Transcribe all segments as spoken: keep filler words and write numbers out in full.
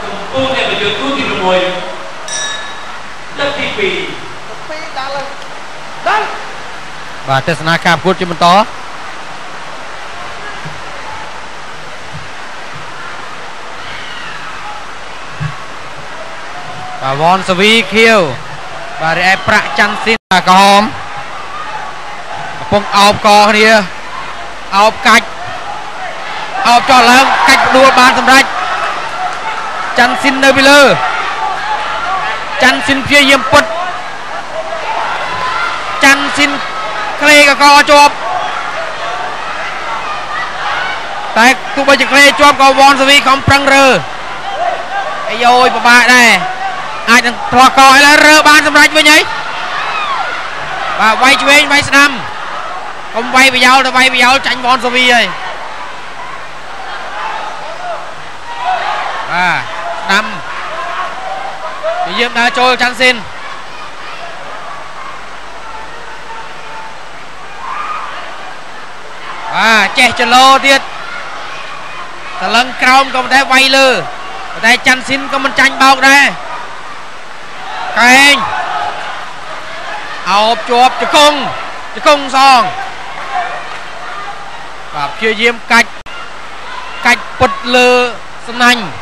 គូអ្នកបញ្ជូនគូទី6ទឹកទី2ទី2ដល់ដល់បាទទស្សនាការប្រកួតជាបន្តបាទវ៉នសវីខៀវបាទរីឯប្រាក់ច័ន្ទស៊ីនបាទក្រហមកំពុងអោបកគ្នាអោបកាច់អោបចោលឡើងកាច់ផ្ដួលបានសម្រេចច័ន្ទស៊ីននៅពីលើច័ន្ទស៊ីនព្យាយាមពុតច័ន្ទស៊ីនក្លេកកជាប់តែទោះបីជាក្លេជាប់ក៏វ៉នសវីខំប្រឹងរើអាយយពិបាកដែរអាចនឹងផ្លោះកឲ្យឡើយរើបានសម្រេចវិញហីបាទវាយឆ្វេងវាយស្ដាំកុំវាយប្រយោលទៅវាយប្រយោលចាញ់វ៉នសវីហើយបាទស្ដាំនិយាមដើរចូលច័ន្ទស៊ីនបាទចេះចលោទៀតតលឹងក្រោមក៏មិនដែរវាយលើតែច័ន្ទស៊ីនក៏មិនចាញ់បោកដែរកែងអោបជាប់ជង្គង់ជង្គង់សងបាទព្យាយាមកាច់កាច់ពុតលើសំណាញ់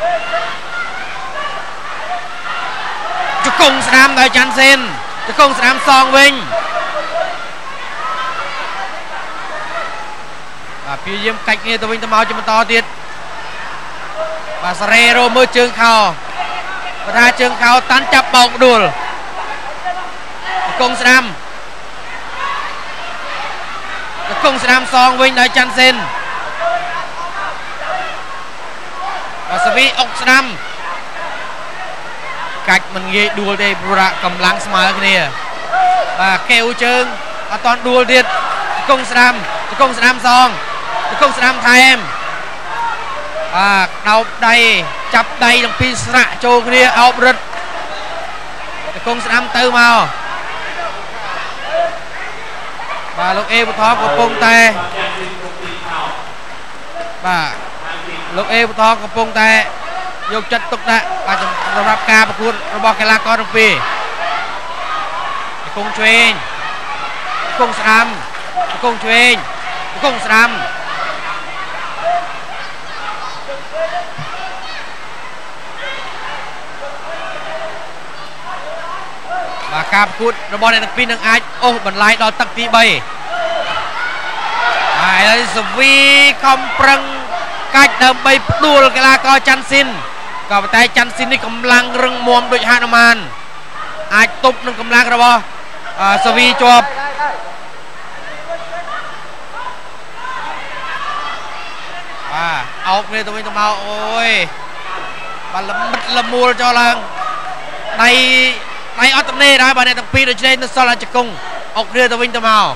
ជង្គង់ស្ដាំដោយច័ន្ទស៊ីនជង្គង់ស្ដាំសងវិញបាទព្យាយាមកាច់គ្នាទៅវិញទៅមកជាបន្តទៀតបាទសារ៉េរោមើលជើងខោបើថាជើងខោតាន់ចាប់បោកដួលជង្គង់ស្ដាំជង្គង់ស្ដាំសងវិញដោយច័ន្ទស៊ីនបាទសវីអុកស្ដាំកាច់មិនងាយដួលទេព្រោះកម្លាំងស្មើគ្នាបាទកែវជើងអត់តន់ដួលទៀតជង្គង់ស្ដាំជង្គង់ស្ដាំសងជង្គង់ស្ដាំថែមបាទដោបដៃចាប់ដៃទាំងពីរស្រាក់ចូលគ្នាអោបរឹតជង្គង់ស្ដាំទៅមកបាទលោកអេវុថកំពុងតែបាទលោកអេវុថកំពុងតែយកចិត្តទុកដាក់បាទសម្រាប់ការប្រកួតរបស់កីឡាករទាំងពីរជង្គង់ឆ្វេងជង្គង់ស្ដាំជង្គង់ឆ្វេងជង្គង់ស្ដាំបាទការប្រកួតរបស់អ្នកទាំងពីរនឹងអាចអូសបន្លាយដល់ទឹកទី3ហើយឥឡូវសវីខំប្រឹងកាច់ដើម្បីផ្ដួលកីឡាករច័ន្ទស៊ីនក៏ប៉ុន្តែច័ន្ទស៊ីននេះកម្លាំងរឹងមាំដូចហនុមានអាចទប់នឹងកម្លាំងរបស់សវីជាប់បាទអោបគ្នាទៅវិញទៅមកអូយបាទល្មិតល្មួលចោលឡើងដៃដៃអត់ទំនេរដែរបាទអ្នកទាំងពីរដូចនេះនៅសល់តែជង្គង់អុកគ្នាទៅវិញទៅមក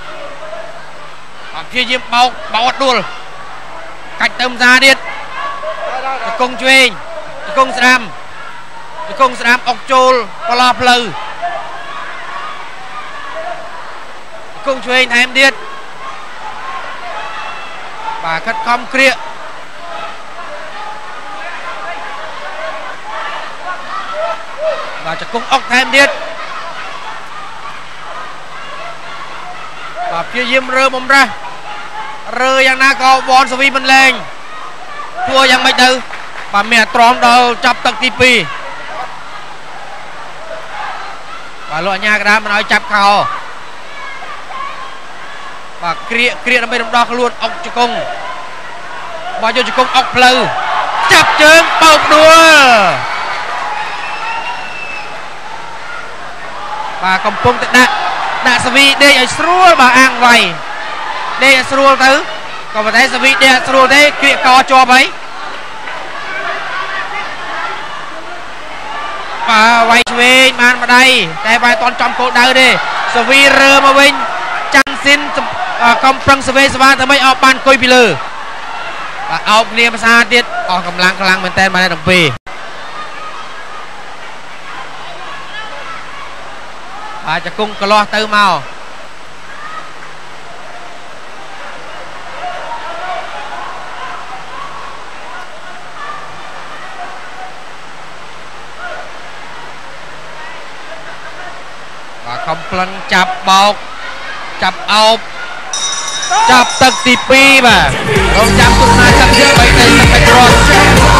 បាទព្យាយាមបោកបោកអត់ដួលកាច់ទៅម្សាទៀតជង្គង់ឆ្វេងជង្គង់ស្ដាំជង្គង់ស្ដាំអុកចូលប្រឡោះផ្លូវជង្គង់ឆ្វេងថែមទៀតបាទខិតខំក្រៀកបាទជង្គង់អុកថែមទៀតបាទព្យាយាមរើបំរាស់រើយ៉ាងណាក៏វ៉នសវីមិនលែងធ្វើយ៉ាងម៉េចទៅបាទមានអាត្រមដល់ចាប់ទឹកទី2បាទលោកអញ្ញាកដាមិនឲ្យចាប់ខោបាទក្រៀកក្រៀកដើម្បីរំដោះខ្លួនអុកជង្គង់បាទយកជង្គង់អុកផ្លូវចាប់ជើងបោកដួលបាទកំពុងតែដាក់ដាក់សវីដេកឲ្យស្រួលបាទអាំងវាយដេកឲ្យស្រួលទៅក៏ប៉ុន្តែសវីដេកស្រួលទេក្រៀកកជាប់ហើយបាទវាយឆ្វេងបានម្ដាយតែវាយតន់ចំគោលដៅទេសវីរើមកវិញច័ន្ទស៊ីនកំប្រឹងសវេសវ៉ាដើម្បីអោបបានអង្គុយពីលើបាទអោបគ្នាភាសាទៀតអស់កម្លាំងខ្លាំងមែនតើបានទាំងពីរបាទជង្គង់កលាស់ទៅមក và không plăng chập bọc chập ốc chập tật tì pi mà không chăm tụi này chăm chữ bấy tay tập bạch rôn